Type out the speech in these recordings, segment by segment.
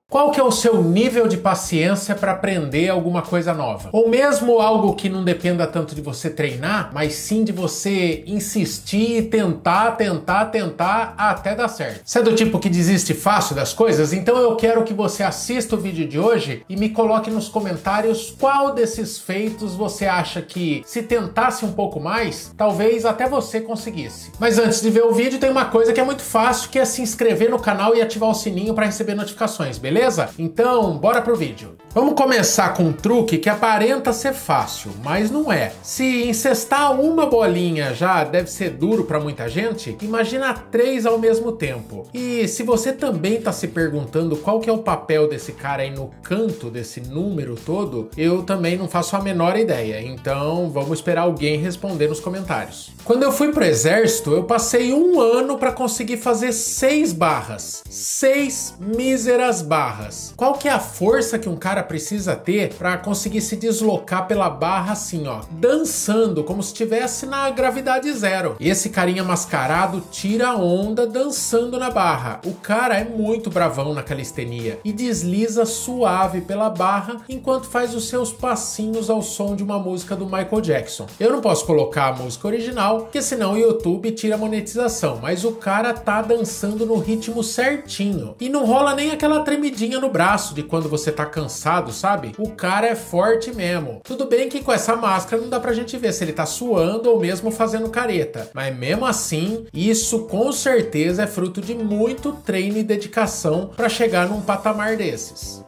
Qual que é o seu nível de paciência para aprender alguma coisa nova? Ou mesmo algo que não dependa tanto de você treinar, mas sim de você insistir e tentar até dar certo. Você é do tipo que desiste fácil das coisas? Então eu quero que você assista o vídeo de hoje e me coloque nos comentários qual desses feitos você acha que, se tentasse um pouco mais, talvez até você conseguisse. Mas antes de ver o vídeo, tem uma coisa que é muito fácil, que é se inscrever no canal e ativar o sininho para receber notificações, beleza? Então, bora pro vídeo. Vamos começar com um truque que aparenta ser fácil, mas não é. Se incestar uma bolinha já deve ser duro para muita gente, imagina 3 ao mesmo tempo. E se você também tá se perguntando qual que é o papel desse cara aí no canto desse número todo, eu também não faço a menor ideia. Então, vamos esperar alguém responder nos comentários. Quando eu fui pro exército, eu passei 1 ano para conseguir fazer 6 barras. 6 míseras barras. Qual que é a força que um cara precisa ter para conseguir se deslocar pela barra assim, ó, dançando, como se estivesse na gravidade zero? E esse carinha mascarado tira a onda dançando na barra. O cara é muito bravão na calistenia e desliza suave pela barra enquanto faz os seus passinhos ao som de uma música do Michael Jackson. Eu não posso colocar a música original, porque senão o YouTube tira a monetização, mas o cara tá dançando no ritmo certinho e não rola nem aquela tremidinha no braço de quando você tá cansado, sabe? O cara é forte mesmo. Tudo bem que com essa máscara não dá pra gente ver se ele tá suando ou mesmo fazendo careta, mas mesmo assim, isso com certeza é fruto de muito treino e dedicação pra chegar num patamar desses.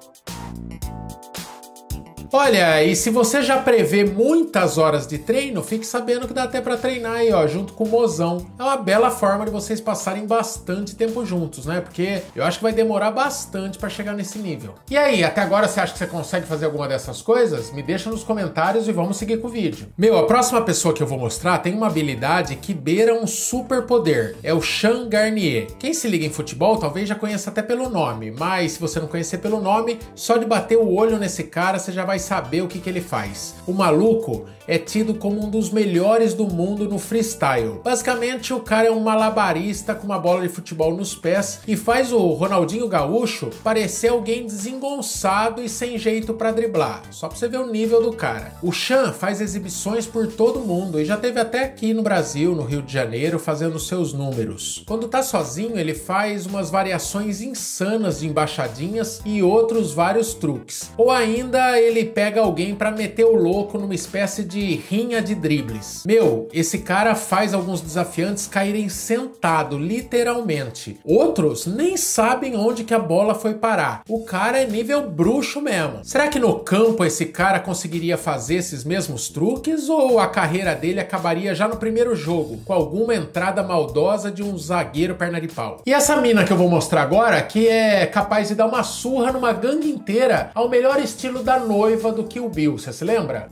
Olha, e se você já prevê muitas horas de treino, fique sabendo que dá até pra treinar aí, ó, junto com o mozão. É uma bela forma de vocês passarem bastante tempo juntos, né? Porque eu acho que vai demorar bastante pra chegar nesse nível. E aí, até agora você acha que você consegue fazer alguma dessas coisas? Me deixa nos comentários e vamos seguir com o vídeo. Meu, a próxima pessoa que eu vou mostrar tem uma habilidade que beira um superpoder. É o Sean Garnier. Quem se liga em futebol talvez já conheça até pelo nome, mas se você não conhecer pelo nome, só de bater o olho nesse cara você já vai saber o que ele faz. O maluco é tido como um dos melhores do mundo no freestyle. Basicamente, o cara é um malabarista com uma bola de futebol nos pés e faz o Ronaldinho Gaúcho parecer alguém desengonçado e sem jeito pra driblar. Só pra você ver o nível do cara. O Sean faz exibições por todo mundo e já teve até aqui no Brasil, no Rio de Janeiro, fazendo seus números. Quando tá sozinho, ele faz umas variações insanas de embaixadinhas e outros vários truques. Ou ainda, ele pega alguém pra meter o louco numa espécie de rinha de dribles. Meu, esse cara faz alguns desafiantes caírem sentado, literalmente. Outros nem sabem onde que a bola foi parar. O cara é nível bruxo mesmo. Será que no campo esse cara conseguiria fazer esses mesmos truques ou a carreira dele acabaria já no primeiro jogo, com alguma entrada maldosa de um zagueiro perna de pau? E essa mina que eu vou mostrar agora, que é capaz de dar uma surra numa gangue inteira ao melhor estilo da noiva do Kill Bill, você se lembra?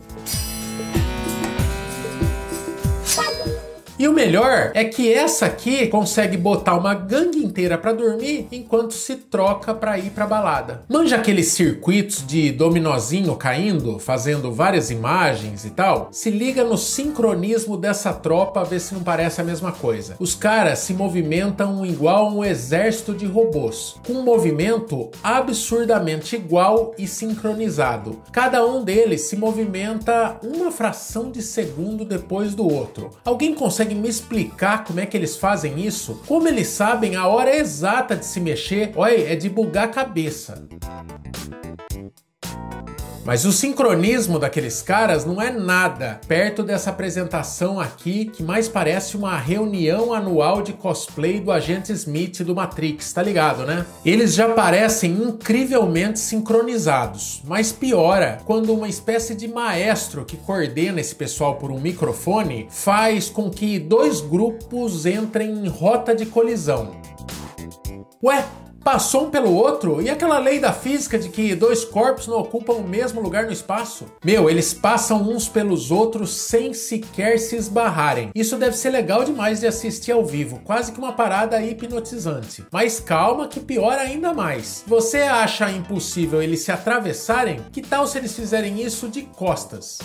E o melhor é que essa aqui consegue botar uma gangue inteira pra dormir enquanto se troca pra ir pra balada. Manja aqueles circuitos de dominozinho caindo, fazendo várias imagens e tal? Se liga no sincronismo dessa tropa, ver se não parece a mesma coisa. Os caras se movimentam igual um exército de robôs, com um movimento absurdamente igual e sincronizado. Cada um deles se movimenta uma fração de segundo depois do outro. Alguém consegue me explicar como é que eles fazem isso? Como eles sabem a hora exata de se mexer? Olha, é de bugar a cabeça. Mas o sincronismo daqueles caras não é nada perto dessa apresentação aqui, que mais parece uma reunião anual de cosplay do Agente Smith do Matrix, tá ligado, né? Eles já parecem incrivelmente sincronizados, mas piora quando uma espécie de maestro que coordena esse pessoal por um microfone faz com que 2 grupos entrem em rota de colisão. Ué? Passou um pelo outro? E aquela lei da física de que 2 corpos não ocupam o mesmo lugar no espaço? Meu, eles passam uns pelos outros sem sequer se esbarrarem. Isso deve ser legal demais de assistir ao vivo, quase que uma parada hipnotizante. Mas calma que piora ainda mais. Você acha impossível eles se atravessarem? Que tal se eles fizerem isso de costas?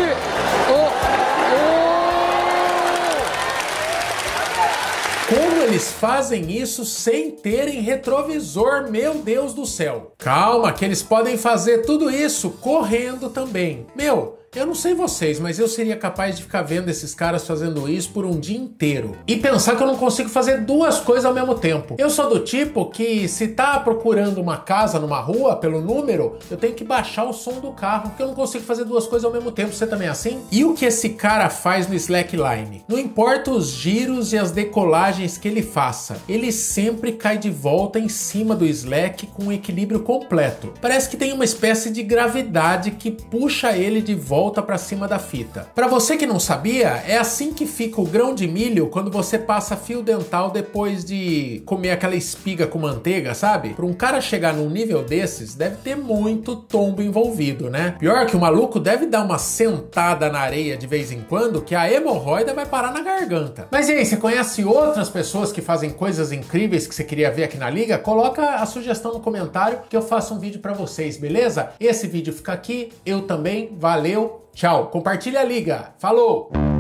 Como eles fazem isso sem terem retrovisor, meu Deus do céu. Calma, que eles podem fazer tudo isso correndo também. Eu não sei vocês, mas eu seria capaz de ficar vendo esses caras fazendo isso por um dia inteiro. E pensar que eu não consigo fazer duas coisas ao mesmo tempo. Eu sou do tipo que, se tá procurando uma casa numa rua, pelo número, eu tenho que baixar o som do carro, porque eu não consigo fazer duas coisas ao mesmo tempo. Você também é assim? E o que esse cara faz no slackline? Não importa os giros e as decolagens que ele faça, ele sempre cai de volta em cima do slack com um equilíbrio completo. Parece que tem uma espécie de gravidade que puxa ele de volta para cima da fita. Para você que não sabia, é assim que fica o grão de milho quando você passa fio dental depois de comer aquela espiga com manteiga, sabe? Para um cara chegar num nível desses, deve ter muito tombo envolvido, né? Pior que o maluco deve dar uma sentada na areia de vez em quando, que a hemorroida vai parar na garganta. Mas e aí, você conhece outras pessoas que fazem coisas incríveis que você queria ver aqui na liga? Coloca a sugestão no comentário que eu faço um vídeo para vocês, beleza? Esse vídeo fica aqui, eu também, valeu! Tchau, compartilha a liga, falou!